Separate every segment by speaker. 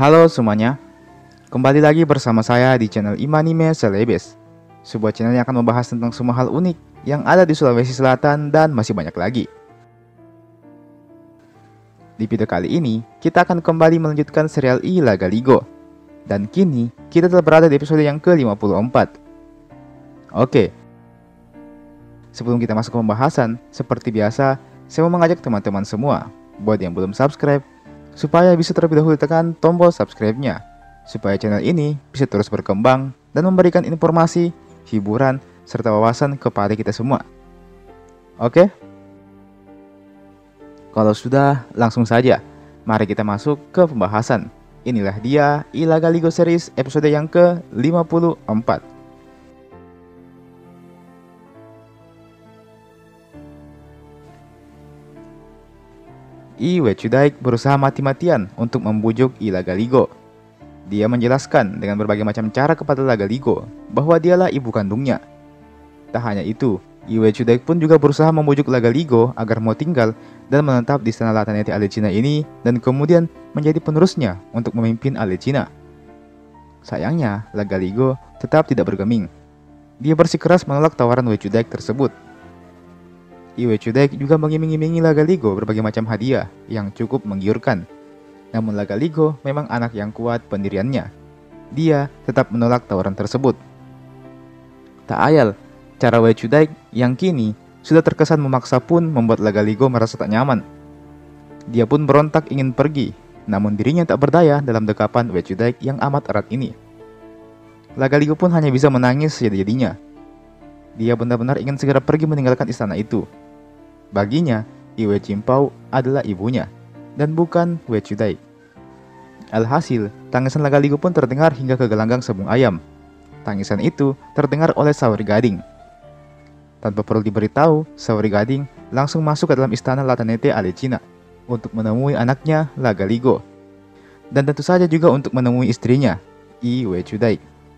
Speaker 1: Halo semuanya, kembali lagi bersama saya di channel Imanime Celebes, sebuah channel yang akan membahas tentang semua hal unik yang ada di Sulawesi Selatan dan masih banyak lagi. Di video kali ini, kita akan kembali melanjutkan serial Ilaga Ligo, dan kini kita telah berada di episode yang ke-54. Oke, sebelum kita masuk ke pembahasan, seperti biasa, saya mau mengajak teman-teman semua, buat yang belum subscribe, supaya bisa terlebih dahulu tekan tombol subscribe-nya, supaya channel ini bisa terus berkembang dan memberikan informasi, hiburan, serta wawasan kepada kita semua. Oke? Kalau sudah, langsung saja. Mari kita masuk ke pembahasan. Inilah dia Ilaga Ligo Series episode yang ke-54. Iwechudaik berusaha mati-matian untuk membujuk Ilaga Ligo. Dia menjelaskan dengan berbagai macam cara kepada Ilaga Ligo bahwa dialah ibu kandungnya. Tak hanya itu, Iwechudaik pun juga berusaha membujuk Ilaga Ligo agar mau tinggal dan menetap di istana Latanete Alecina ini dan kemudian menjadi penerusnya untuk memimpin Alecina. Sayangnya, Ilaga Ligo tetap tidak bergeming. Dia bersikeras menolak tawaran Iwechudaik tersebut. Iwechudaik juga mengiming-imingi Ilaga Ligo berbagai macam hadiah yang cukup menggiurkan. Namun Ilaga Ligo memang anak yang kuat pendiriannya. Dia tetap menolak tawaran tersebut. Tak ayal, cara Iwechudaik yang kini sudah terkesan memaksa pun membuat Ilaga Ligo merasa tak nyaman. Dia pun berontak ingin pergi, namun dirinya tak berdaya dalam dekapan Iwechudaik yang amat erat ini. Ilaga Ligo pun hanya bisa menangis sejadi-jadinya. Dia benar-benar ingin segera pergi meninggalkan istana itu. Baginya, Iwe Cimpau adalah ibunya, dan bukan Iwechudaik. Alhasil, tangisan Ilaga Ligo pun terdengar hingga ke gelanggang Sebung Ayam. Tangisan itu terdengar oleh Saori Gading. Tanpa perlu diberitahu, Saori Gading langsung masuk ke dalam istana Latanete Alecina untuk menemui anaknya Ilaga Ligo. Dan tentu saja juga untuk menemui istrinya, Iwechudaik.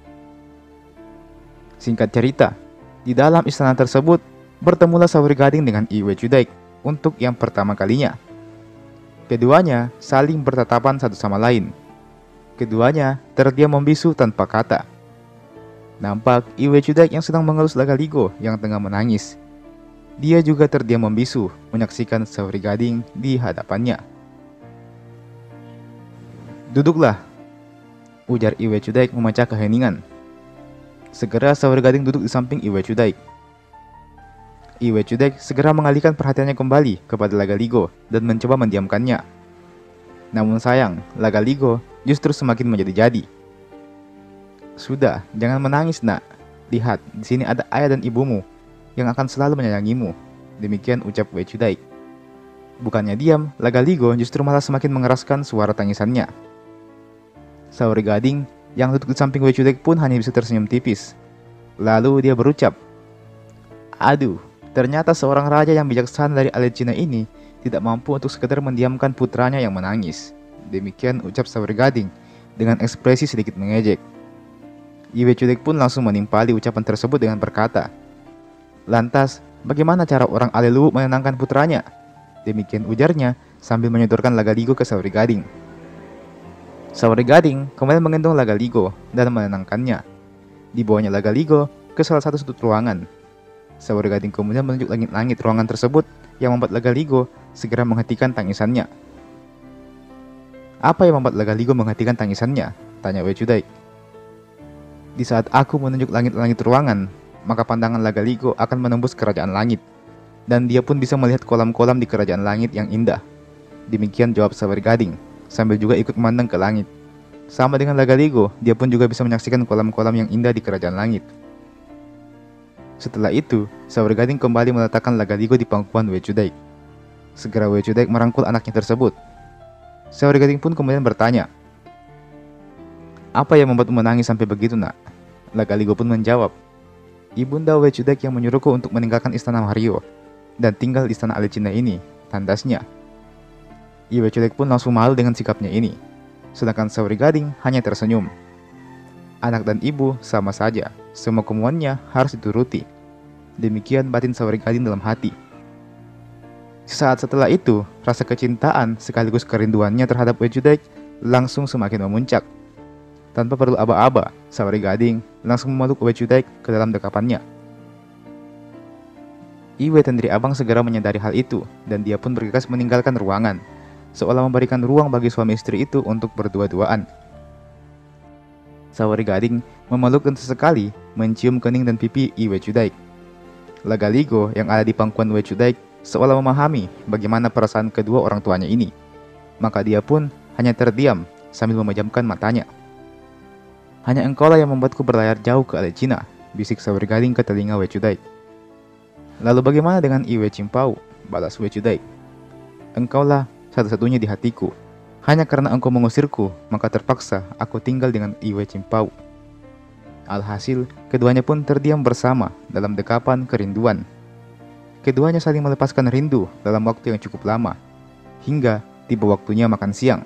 Speaker 1: Singkat cerita, di dalam istana tersebut, bertemulah Saori Gading dengan Iwechudaik untuk yang pertama kalinya. Keduanya saling bertatapan satu sama lain. Keduanya terdiam membisu tanpa kata. Nampak Iwechudaik yang sedang mengelus Ilaga Ligo yang tengah menangis. Dia juga terdiam membisu menyaksikan Saori Gading di hadapannya. "Duduklah," ujar Iwechudaik memecah keheningan. Segera Saori Gading duduk di samping Iwechudaik. Iwechudaik segera mengalihkan perhatiannya kembali kepada Ilaga Ligo dan mencoba mendiamkannya. Namun sayang, Ilaga Ligo justru semakin menjadi-jadi. "Sudah, jangan menangis, nak. Lihat, di sini ada ayah dan ibumu yang akan selalu menyayangimu," demikian ucap Iwechudaik. Bukannya diam, Ilaga Ligo justru malah semakin mengeraskan suara tangisannya. Saori Gading yang duduk di samping Iwechudaik pun hanya bisa tersenyum tipis. Lalu dia berucap, "Aduh, ternyata seorang raja yang bijaksana dari Alecina ini tidak mampu untuk sekedar mendiamkan putranya yang menangis." Demikian ucap Saori Gading dengan ekspresi sedikit mengejek. Iwechudaik pun langsung menimpali ucapan tersebut dengan berkata, "Lantas, bagaimana cara orang Alelu menenangkan putranya?" Demikian ujarnya sambil menyodorkan Ilaga Ligo ke Saori Gading. Saori Gading kemudian menggendong Ilaga Ligo dan menenangkannya. Dibawanya Ilaga Ligo ke salah satu sudut ruangan. Saori Gading kemudian menunjuk langit-langit ruangan tersebut yang membuat Ilaga Ligo segera menghentikan tangisannya. "Apa yang membuat Ilaga Ligo menghentikan tangisannya?" tanya Iwechudaik. "Di saat aku menunjuk langit-langit ruangan, maka pandangan Ilaga Ligo akan menembus kerajaan langit, dan dia pun bisa melihat kolam-kolam di kerajaan langit yang indah." Demikian jawab Saori Gading, sambil juga ikut memandang ke langit. Sama dengan Ilaga Ligo, dia pun juga bisa menyaksikan kolam-kolam yang indah di kerajaan langit. Setelah itu, Saori Gading kembali meletakkan Ilaga Ligo di pangkuan Iwechudaik. Segera Iwechudaik merangkul anaknya tersebut. Saori Gading pun kemudian bertanya, "Apa yang membuatmu menangis sampai begitu, nak?" Ilaga Ligo pun menjawab, "Ibunda Iwechudaik yang menyuruhku untuk meninggalkan istana Mario dan tinggal di istana Alecina ini," tandasnya. Iwechudaik pun langsung malu dengan sikapnya ini. Sedangkan Saori Gading hanya tersenyum. Anak dan ibu sama saja, semua kemauannya harus dituruti. Demikian batin Saori Gading dalam hati. Sesaat setelah itu, rasa kecintaan sekaligus kerinduannya terhadap Iwechudaik langsung semakin memuncak. Tanpa perlu aba-aba, Saori Gading langsung memeluk Uecudaik ke dalam dekapannya. Iwe Tendri Abang segera menyadari hal itu, dan dia pun bergegas meninggalkan ruangan, seolah memberikan ruang bagi suami istri itu untuk berdua-duaan. Saori Gading memeluk dan sesekali mencium kening dan pipi Uecudaik. Lagaligo yang ada di pangkuan Uecudaik seolah memahami bagaimana perasaan kedua orang tuanya ini. Maka dia pun hanya terdiam sambil memejamkan matanya. "Hanya engkaulah yang membuatku berlayar jauh ke Alecina," bisik Saori Gading ke telinga Uecudaik. "Lalu bagaimana dengan Iwe Cimpau?" balas Uecudaik. "Engkaulah satu-satunya di hatiku. Hanya karena engkau mengusirku, maka terpaksa aku tinggal dengan Iwe Cimpau." Alhasil, keduanya pun terdiam bersama dalam dekapan kerinduan. Keduanya saling melepaskan rindu dalam waktu yang cukup lama, hingga tiba waktunya makan siang.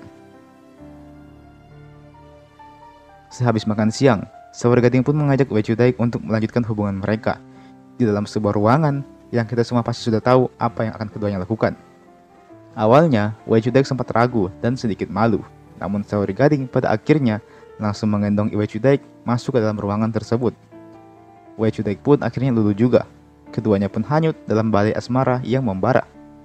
Speaker 1: Sehabis makan siang, Saori Gading pun mengajak Uecudaik untuk melanjutkan hubungan mereka di dalam sebuah ruangan yang kita semua pasti sudah tahu apa yang akan keduanya lakukan. Awalnya, Uecudaik sempat ragu dan sedikit malu, namun Saori Gading pada akhirnya langsung menggendong Uecudaik masuk ke dalam ruangan tersebut. Uecudaik pun akhirnya luluh juga. Keduanya pun hanyut dalam badai asmara yang membara.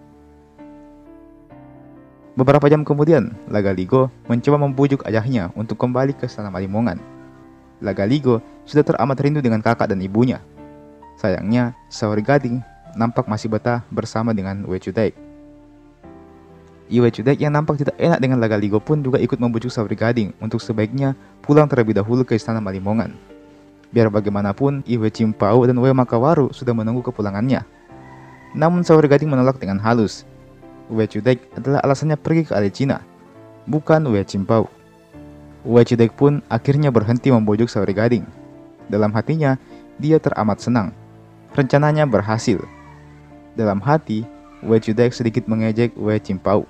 Speaker 1: Beberapa jam kemudian, Lagaligo mencoba membujuk ayahnya untuk kembali ke Istana Malimongan. Lagaligo sudah teramat rindu dengan kakak dan ibunya. Sayangnya, Saori Gading nampak masih betah bersama dengan Uecudaik. Uecudaik yang nampak tidak enak dengan Lagaligo pun juga ikut membujuk Saori Gading untuk sebaiknya pulang terlebih dahulu ke Istana Malimongan. Biar bagaimanapun, Iwe Cimpau dan Uwe Makawaru sudah menunggu kepulangannya. Namun Saori Gading menolak dengan halus. Uecudaik adalah alasannya pergi ke Alecina, bukan Uwe Cimpau. Uecudaik pun akhirnya berhenti membujuk Saori Gading. Dalam hatinya, dia teramat senang. Rencananya berhasil. Dalam hati, Uecudaik sedikit mengejek Uwe Cimpau.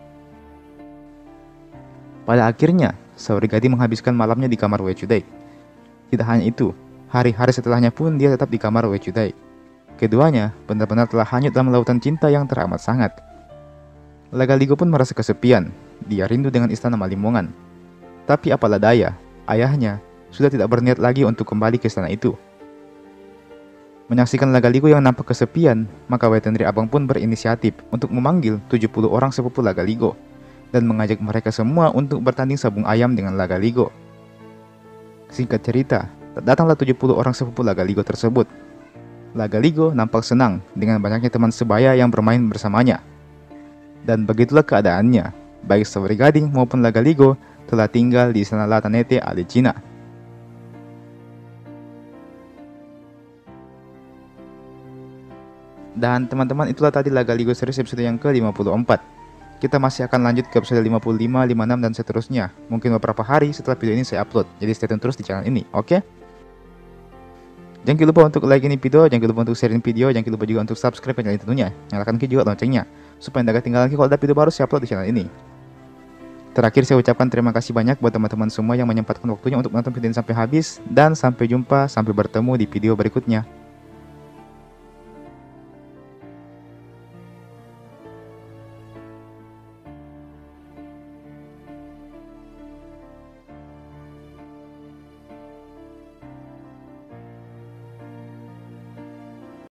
Speaker 1: Pada akhirnya, Saori Gading menghabiskan malamnya di kamar Uecudaik. Tidak hanya itu, hari-hari setelahnya pun dia tetap di kamar Uecudaik. Keduanya benar-benar telah hanyut dalam lautan cinta yang teramat sangat. Lagaligo pun merasa kesepian. Dia rindu dengan Istana Malimongan. Tapi apalah daya, ayahnya sudah tidak berniat lagi untuk kembali ke istana itu. Menyaksikan Lagaligo yang nampak kesepian, maka Wetendri Abang pun berinisiatif untuk memanggil 70 orang sepupu Lagaligo dan mengajak mereka semua untuk bertanding sabung ayam dengan Lagaligo. Singkat cerita, datanglah 70 orang sepupu Lagaligo tersebut. Lagaligo nampak senang dengan banyaknya teman sebaya yang bermain bersamanya. Dan begitulah keadaannya, baik Saori Gading maupun Lagaligo telah tinggal di Istana Latanete Alecina. Dan teman-teman, itulah tadi Lagaligo series episode yang ke-54. Kita masih akan lanjut ke episode 55, 56, dan seterusnya. Mungkin beberapa hari setelah video ini saya upload, jadi stay tune terus di channel ini, oke? Jangan lupa untuk like ini video, jangan lupa untuk share ini video, jangan lupa juga untuk subscribe channel ini tentunya. Nyalakan juga loncengnya, supaya tidak ketinggalan lagi kalau ada video baru saya upload di channel ini. Terakhir saya ucapkan terima kasih banyak buat teman-teman semua yang menyempatkan waktunya untuk menonton video ini sampai habis. Dan sampai jumpa, sampai bertemu di video berikutnya.